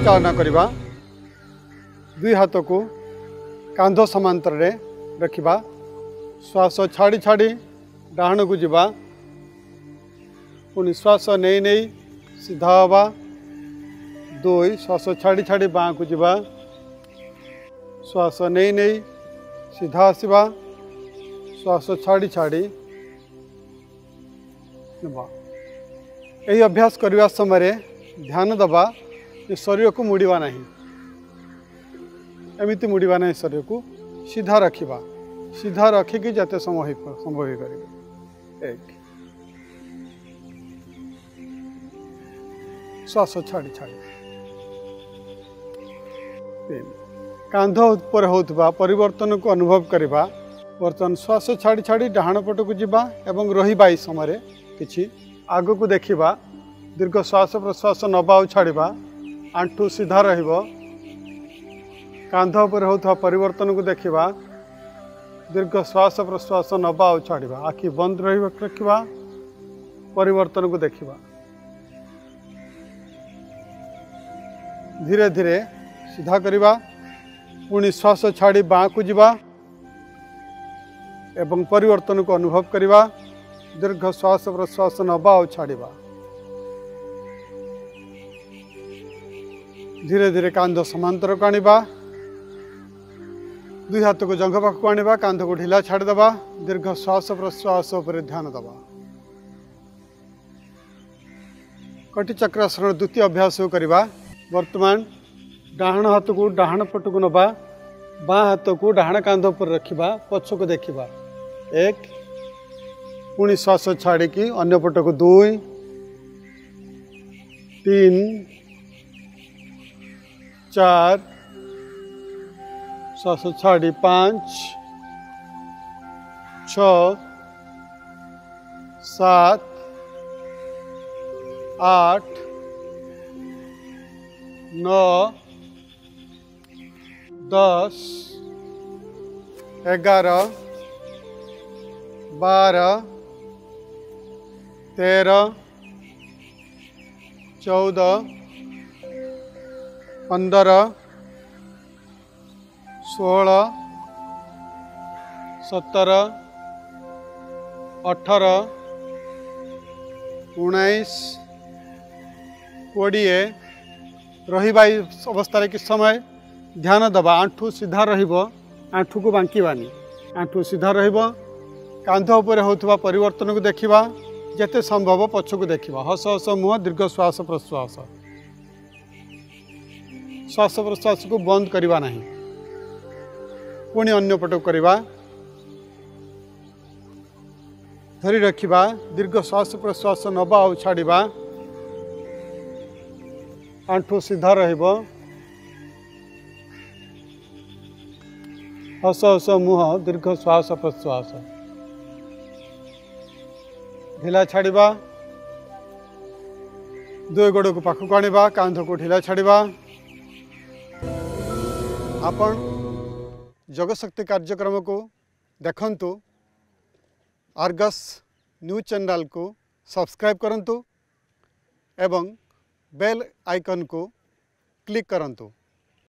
चालना करवा। दुई हाथ को कांध समांतर रे रखिबा। श्वास छाड़ी छाड़ी डाहाण को जीवा। पुणी श्वास नहीं नहीं सीधा हवा। दुई श्वास छाड़ी छाड़ी बाँ को जीवा। श्वास नहीं नहीं सीधा आसवा। श्वास छाड़ी छाड़ी यही अभ्यास करने समय ध्यान दबा शरीर को मुड़वा नहीं। एमती मुड़वा नहीं, शरीर को सीधा रखिबा। सीधा रखिकी जिते संभव कर। एक श्वास छाड़ी छाड़ी। तीन कांध ऊपर होता परिवर्तन को अनुभव करवा। बर्तमान श्वास छाड़ी छाड़ी डाहाण पट को जीवा एवं रहिबा। इस समय किछि आग को देखिबा। दीर्घ श्वास प्रश्वास नबा और छाड़िबा। आंठू सीधा रहिबो। कांध ऊपर होता परिवर्तन को देखिबा। दीर्घ श्वास प्रश्वास नबा और छाड़िबा। आखि बंद रखिबा। परिवर्तन को देखिबा। धीरे धीरे सीधा करिबा। पुणी श्वास छाड़ी बाँ को जीवा एवं परिवर्तन को अनुभव करिबा। दीर्घ श्वास प्रश्वास नबा और छाड़िबा। धीरे धीरे कांध समांतर को आनिबा। दुई हाथ को जंघ पाखक आनिबा। कांध को ढिला छाड़ दबा। दीर्घ श्वास प्रश्वास पर ध्यान दबा। कटी चक्रासन द्वितीय अभ्यास करिबा। वर्तमान डाहाण हाथ को डाहाण पट को नबा। बाँ हाथ को डाहाण कांध पर रखिबा। पछ को देखिबा। एक पुणी श्वास छाड़ी की अन्य पट को। दुई तीन चार श्वास छाड़ी पाँच छ सात आठ नौ 10 11 12 13 14 15 16 17 18 19 20 रहिबा। अवस्था कि समय ध्यान दबा। आंठू सीधा रहिबो। आंठू को बांकीबानी। आंठू सीधा रहिबो। कांध उपर होता परिवर्तन को देखिबा। जेते संभव पछ को देखिबा। हस हस मुह। दीर्घ श्वास प्रश्वास। श्वास प्रश्वास को बंद करवा नहीं। पुणी अन्य पट करवा। धरी रखिबा। दीर्घ श्वास प्रश्वास नबा और छाड़िबा। आंठू सीधा रहिबो। हस हस मुह। दीर्घ श्वास प्रश्वास। ढिला छाड़िबा। दुई गोड़ को पाखक आनिबा। कांध को ढिला छाड़िबा। आपण जगशक्ति कार्यक्रम को देखंतु। आर्गस न्यूज चैनल को सब्सक्राइब करंतु एवं बेल आइकन को क्लिक करंतु।